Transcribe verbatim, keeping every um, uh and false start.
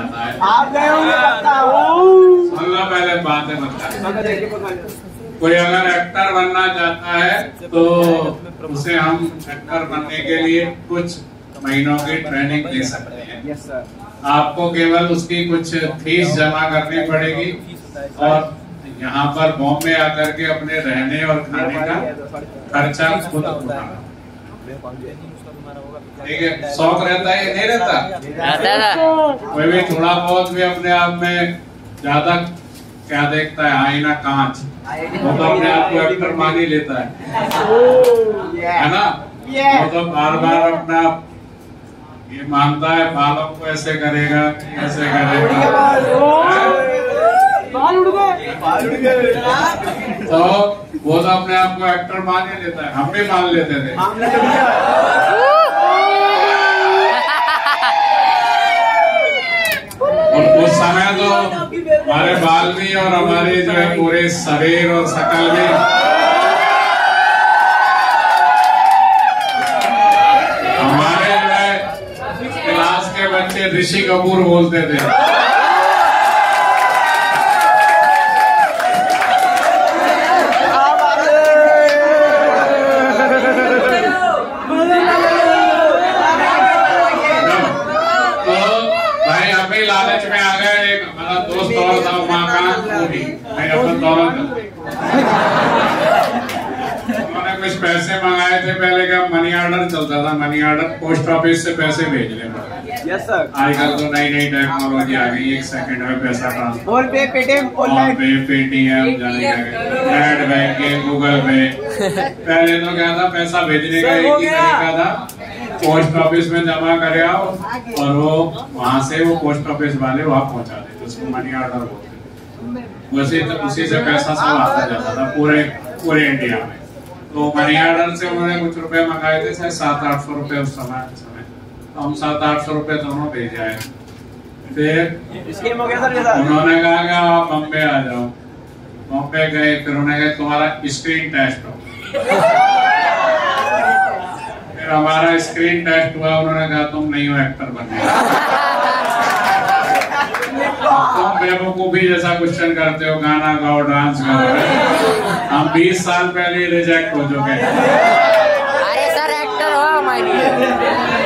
जाता है। आप गए होंगे पक्का। सुन लो पहले बातें बता। कोई अगर एक्टर बनना चाहता है तो उसे हम एक्टर बनने के लिए कुछ महीनों की ट्रेनिंग दे सकते हैं। Yes sir. आपको केवल उसकी कुछ फीस जमा करनी पड़ेगी और यहाँ पर बॉम्बे आकर के अपने रहने और खाने का खर्चा खुद उठाना। ठीक है, शौक रहता है ये नहीं रहता? कोई भी थोड़ा बहुत भी अपने आप में ज्यादा क्या देखता है, आईना कांच, वो तो अपने आप को एक्टर मान ही लेता है, है ना? वो तो बार बार अपना ये मानता है बालों को ऐसे करेगा, ऐसे करेगा, बाल उड़ गए, बाल उड़ गए। तो वो तो अपने आप को एक्टर मान ही लेता है। हम भी मान लेते थे। और उस समय तो हमारे बाल भी और हमारे जो है पूरे शरीर और शकल भी हमारे जो है क्लास के बच्चे ऋषि कपूर बोलते थे। लालच में आ गए। एक हमारा दोस्त और था वहाँ का, वो भी मैं अपन दौलत उन्होंने कुछ पैसे मंगाए थे। पहले का मनी ऑर्डर चलता था, मनी ऑर्डर पोस्ट ऑफिस से पैसे भेजने पड़ते। Yes sir. आजकल तो नई नई टेक्नोलॉजी आ गई, एक सेकंड में पैसा transfer, PhonePe, Paytm, online pay, Paytm, net banking, Google Pay. पहले तो क्या था, पैसा भेजने का एक ही तरीका था, पोस्ट ऑफिस में जमा करे आओ और वो वहाँ से वो पोस्ट ऑफिस वाले वहाँ पहुँचा देते, उसको मनी ऑर्डर बोलते। वैसे तो उसी से पैसा सब आता जाता था पूरे पूरे इंडिया में। तो मनी ऑर्डर से उन्होंने कुछ रुपए मंगाए थे, शायद सात आठ सौ रुपए उस समय समय तो हम सात आठ सौ रुपए दोनों भेजे आए। फिर स्कीम हो गया सर ये। उन्होंने कहा कि आप बॉम्बे आ जाओ। बॉम्बे गए, फिर उन्होंने कहा तुम्हारा स्क्रीन टेस्ट हो। फिर हमारा स्क्रीन टेस्ट हुआ, उन्होंने कहा तुम नहीं हो एक्टर बनने, तुम बेवकूफी जैसा क्वेश्चन करते हो, गाना गाओ, डांस करो। हम बीस साल पहले रिजेक्ट हो चुके हैं। अरे सर एक्टर हो हमारे